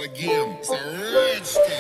again. It's a rich thing.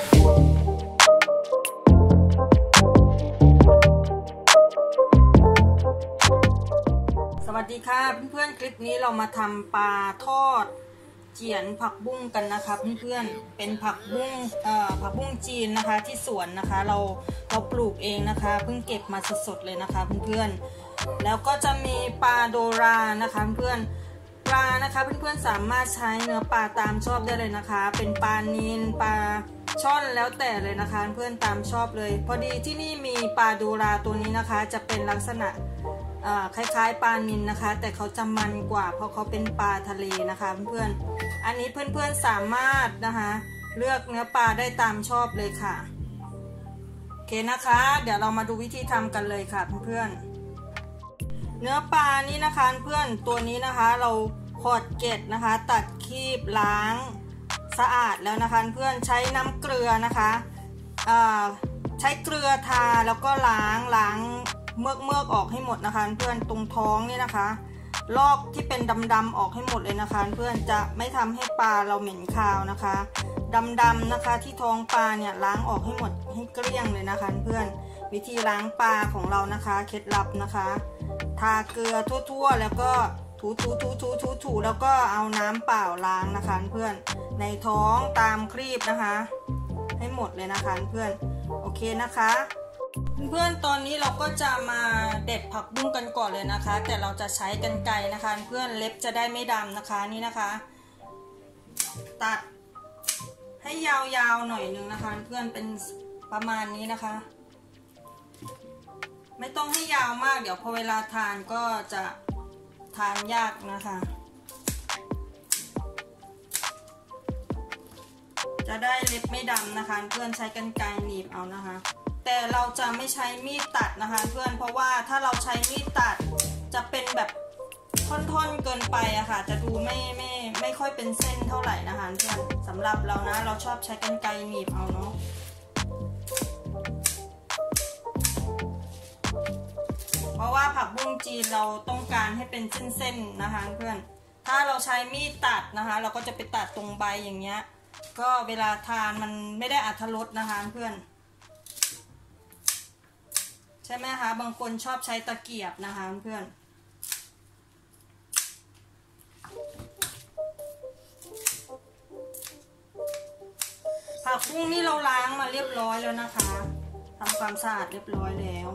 สวัสดีค่ะเพื่อนๆคลิปนี้เรามาทำปลาทอดเจียนผักบุ้งกันนะคะเพื่อนๆเป็นผักบุ้งจีนนะคะที่สวนนะคะเราปลูกเองนะคะเพิ่งเก็บมาสดๆเลยนะคะเพื่อนๆแล้วก็จะมีปลาโดรานะคะเพื่อนปลานะคะเพื่อนๆสามารถใช้เนื้อปลาตามชอบได้เลยนะคะเป็นปลานิลปลาช่อนแล้วแต่เลยนะคะเพื่อนตามชอบเลยพอดีที่นี่มีปลาโดราตัวนี้นะคะจะเป็นลักษณะคล้ายๆปลานิลนะคะแต่เขาจะมันกว่าเพราะเขาเป็นปลาทะเลนะคะเพื่อนๆอันนี้เพื่อนๆสามารถนะคะเลือกเนื้อปลาได้ตามชอบเลยค่ะโอเคนะคะเดี๋ยวเรามาดูวิธีทำกันเลยค่ะเพื่อนๆเนื้อปลานี้นะคะเพื่อนตัวนี้นะคะเราขอดเกล็ดนะคะตัดคีบล้างสะอาดแล้วนะคะเพื่อนใช้น้ำเกลือนะคะใช้เกลือทาแล้วก็ล้างเมือกออกให้หมดนะคะเพื่อนตรงท้องนี่นะคะลอกที่เป็นดำๆออกให้หมดเลยนะคะเพื่อนจะไม่ทำให้ปลาเราเหม็นคาวนะคะดำๆนะคะที่ท้องปลาเนี่ยล้างออกให้หมดให้เกลี้ยงเลยนะคะเพื่อนวิธีล้างปลาของเรานะคะเคล็ดลับนะคะทาเกลือทั่วๆแล้วก็ถูแล้วก็เอาน้ำเปล่าล้างนะคะเพื่อนในท้องตามครีบนะคะให้หมดเลยนะคะเพื่อนโอเคนะคะเพื่อนตอนนี้เราก็จะมาเด็ดผักบุ้งกันก่อนเลยนะคะแต่เราจะใช้กรรไกรนะคะเพื่อนเล็บจะได้ไม่ดำนะคะนี่นะคะตัดให้ยาวๆหน่อยนึงนะคะเพื่อนเป็นประมาณนี้นะคะไม่ต้องให้ยาวมากเดี๋ยวพอเวลาทานก็จะทานยากนะคะจะได้เล็บไม่ดำนะคะเพื่อนใช้กรรไกรหนีบเอานะคะแต่เราจะไม่ใช้มีดตัดนะคะเพื่อนเพราะว่าถ้าเราใช้มีดตัดจะเป็นแบบท่อนๆเกินไปอะค่ะจะดูไม่ค่อยเป็นเส้นเท่าไหร่นะคะเพื่อนสำหรับเรานะเราชอบใช้กรรไกรหนีบเอาเนาะเพราะว่าผักบุ้งจีนเราต้องการให้เป็นเส้นๆนะคะเพื่อนถ้าเราใช้มีดตัดนะคะเราก็จะไปตัดตรงใบอย่างเงี้ยก็เวลาทานมันไม่ได้อรรถรสนะคะเพื่อนใช่ไหมคะบางคนชอบใช้ตะเกียบนะคะเพื่อนผักบุ้งนี่เราล้างมาเรียบร้อยแล้วนะคะทำความสะอาดเรียบร้อยแล้ว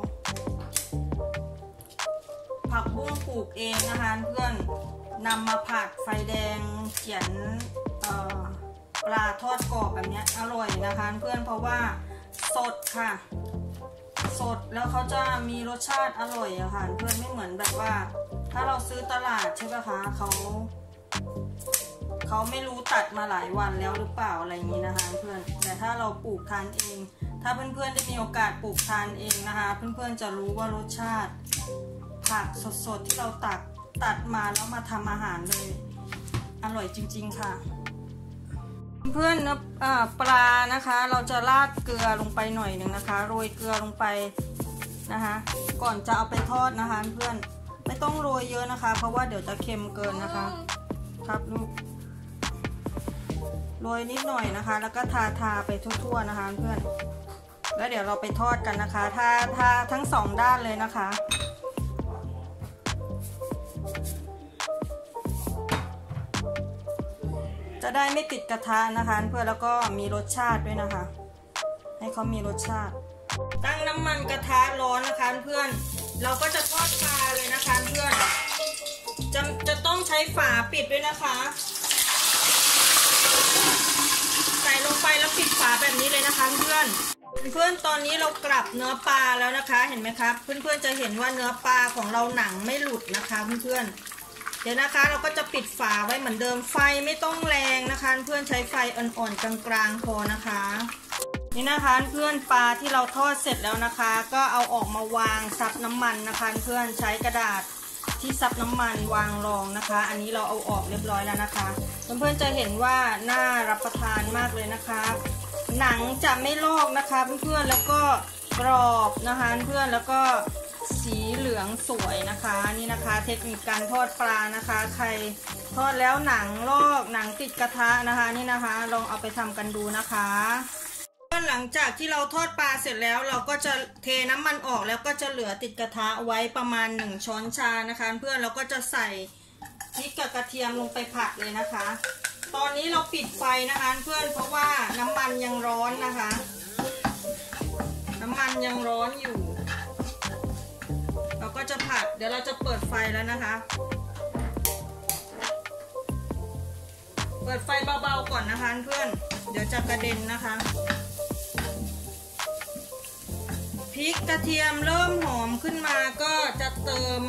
ผักบุ้งปลูกเองนะคะเพื่อนนำมาผัดไฟแดงเขียนปลาทอดกรอบแบบนี้อร่อยนะคะเพื่อนเพราะว่าสดค่ะสดแล้วเขาจะมีรสชาติอร่อยอะค่ะเพื่อนไม่เหมือนแบบว่าถ้าเราซื้อตลาดใช่ไหมคะเขาไม่รู้ตัดมาหลายวันแล้วหรือเปล่าอะไรอย่างนี้นะคะเพื่อนแต่ถ้าเราปลูกทานเองถ้าเพื่อนๆได้มีโอกาสปลูกทานเองนะคะเพื่อนๆจะรู้ว่ารสชาติผักสดๆที่เราตัดมาแล้วมาทำอาหารเลยอร่อยจริงๆค่ะเพื่อนเนื้อปลานะคะเราจะราดเกลือลงไปหน่อยหนึ่งนะคะโรยเกลือลงไปนะคะก่อนจะเอาไปทอดนะคะเพื่อนไม่ต้องโรยเยอะนะคะเพราะว่าเดี๋ยวจะเค็มเกินนะคะครับลูกโรยนิดหน่อยนะคะแล้วก็ทาไปทั่วๆนะคะเพื่อนแล้วเดี๋ยวเราไปทอดกันนะคะทาทั้งสองด้านเลยนะคะจะได้ไม่ติดกระทะนะคะเพื่อนแล้วก็มีรสชาติด้วยนะคะให้เขามีรสชาติตั้งน้ำมันกระทะร้อนนะคะเพื่อนเราก็จะทอดปลาเลยนะคะเพื่อนจะต้องใช้ฝาปิดด้วยนะคะใส่ลงไปแล้วปิดฝาแบบนี้เลยนะคะเพื่อนตอนนี้เรากลับเนื้อปลาแล้วนะคะเห็นไหมครับเพื่อนจะเห็นว่าเนื้อปลาของเราหนังไม่หลุดนะคะเพื่อนเดี๋ยวนะคะเราก็จะปิดฝาไว้เหมือนเดิมไฟไม่ต้องแรงนะคะเพื่อนใช้ไฟอ่อนๆกลางๆพอนะคะนี่นะคะเพื่อนปลาที่เราทอดเสร็จแล้วนะคะก็เอาออกมาวางซับน้ำมันนะคะเพื่อนใช้กระดาษที่ซับน้ำมันวางรองนะคะอันนี้เราเอาออกเรียบร้อยแล้วนะคะเพื่อนจะเห็นว่าน่ารับประทานมากเลยนะคะหนังจะไม่ลอกนะคะเพื่อนแล้วก็กรอบนะคะเพื่อนแล้วก็สีเหลืองสวยนะคะนี่นะคะเทคนิคการทอดปลานะคะใครทอดแล้วหนังลอกหนังติดกระทะนะคะนี่นะคะลองเอาไปทำกันดูนะคะหลังจากที่เราทอดปลาเสร็จแล้วเราก็จะเทน้ำมันออกแล้วก็จะเหลือติดกระทะไว้ประมาณ1 ช้อนชานะคะเพื่อนเราก็จะใส่พริกกับกระเทียมลงไปผัดเลยนะคะตอนนี้เราปิดไฟนะคะเพื่อนเพราะว่าน้ำมันยังร้อนนะคะน้ำมันยังร้อนอยู่เราก็จะผัดเดี๋ยวเราจะเปิดไฟแล้วนะคะเปิดไฟเบาๆก่อนนะคะเพื่อนเดี๋ยวจะกระเด็นนะคะพริกกระเทียมเริ่มหอมขึ้นมาก็จะเติม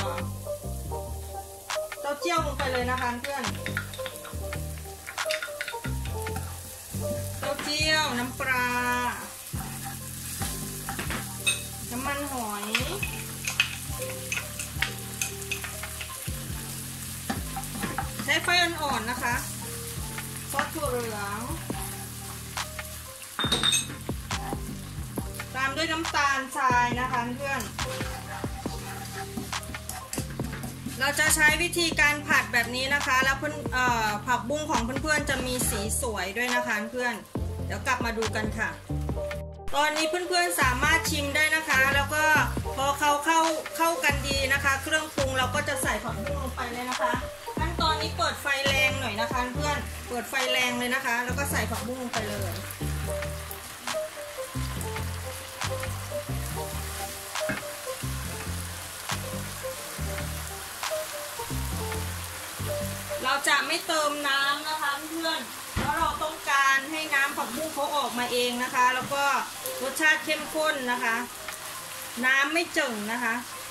เต้าเจี้ยวลงไปเลยนะคะเพื่อนเต้าเจี้ยวน้ำปลาน้ำมันหอยใช้ไฟอ่อนๆนะคะซอสถั่วเหลืองตามด้วยน้ำตาลทรายนะคะเพื่อนเราจะใช้วิธีการผัดแบบนี้นะคะแล้วผักบุ้งของเพื่อนๆจะมีสีสวยด้วยนะคะเพื่อนเดี๋ยวกลับมาดูกันค่ะตอนนี้เพื่อนๆสามารถชิมได้นะคะแล้วก็พอเข้ากันดีนะคะเครื่องปรุงเราก็จะใส่ผักบุ้งลงไปเลยนะคะขั้นตอนนี้เปิดไฟแรงหน่อยนะคะเพื่อนเปิดไฟแรงเลยนะคะแล้วก็ใส่ผักบุ้งลงไปเลยเราจะไม่เติมน้ำนะคะเพื่อนเพราะเราต้องการให้น้ำผักบุ้งเขาออกมาเองนะคะแล้วก็รสชาติเข้มข้นนะคะน้ำไม่จึงนะคะ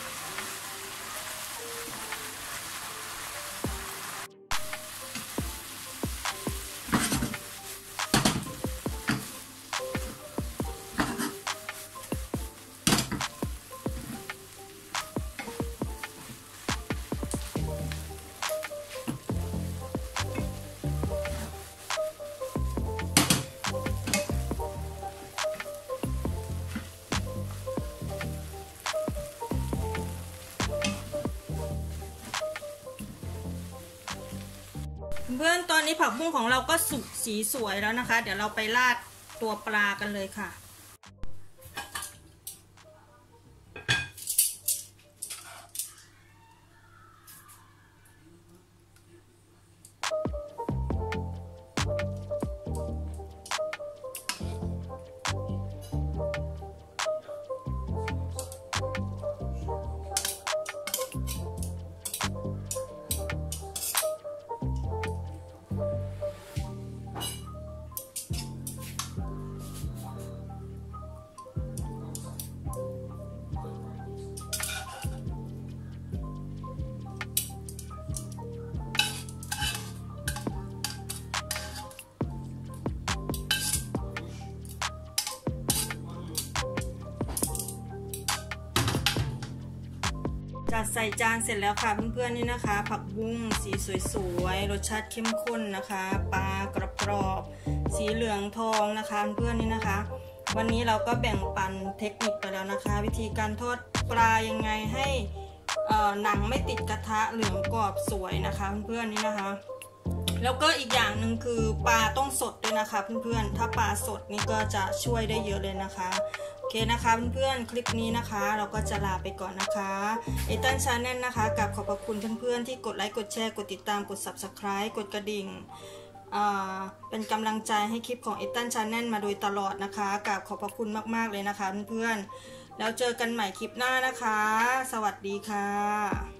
เพื่อนตอนนี้ผักบุ้งของเราก็สุกสีสวยแล้วนะคะเดี๋ยวเราไปราดตัวปลากันเลยค่ะจัดใส่จานเสร็จแล้วค่ะเพื่อนๆนี่นะคะผักบุ้งสีสวยๆรสชาติเข้มข้นนะคะปลากรอบๆสีเหลืองทองนะคะเพื่อนๆนี่นะคะวันนี้เราก็แบ่งปันเทคนิคไปแล้วนะคะวิธีการทอดปลายังไงให้หนังไม่ติดกระทะเหลืองกรอบสวยนะคะเพื่อนๆนี่นะคะแล้วก็อีกอย่างหนึ่งคือปลาต้องสดด้วยนะคะเพื่อนๆถ้าปลาสดนี่ก็จะช่วยได้เยอะเลยนะคะโอเคนะคะเพื่อนๆคลิปนี้นะคะเราก็จะลาไปก่อนนะคะEthan Channelนะคะกับขอบพระคุณเพื่อนๆที่กดไลค์กดแชร์กดติดตามกด Subscribe กดกระดิ่งเป็นกำลังใจให้คลิปของEthan Channelมาโดยตลอดนะคะกับขอบพระคุณมากๆเลยนะคะเพื่อนๆแล้วเจอกันใหม่คลิปหน้านะคะสวัสดีค่ะ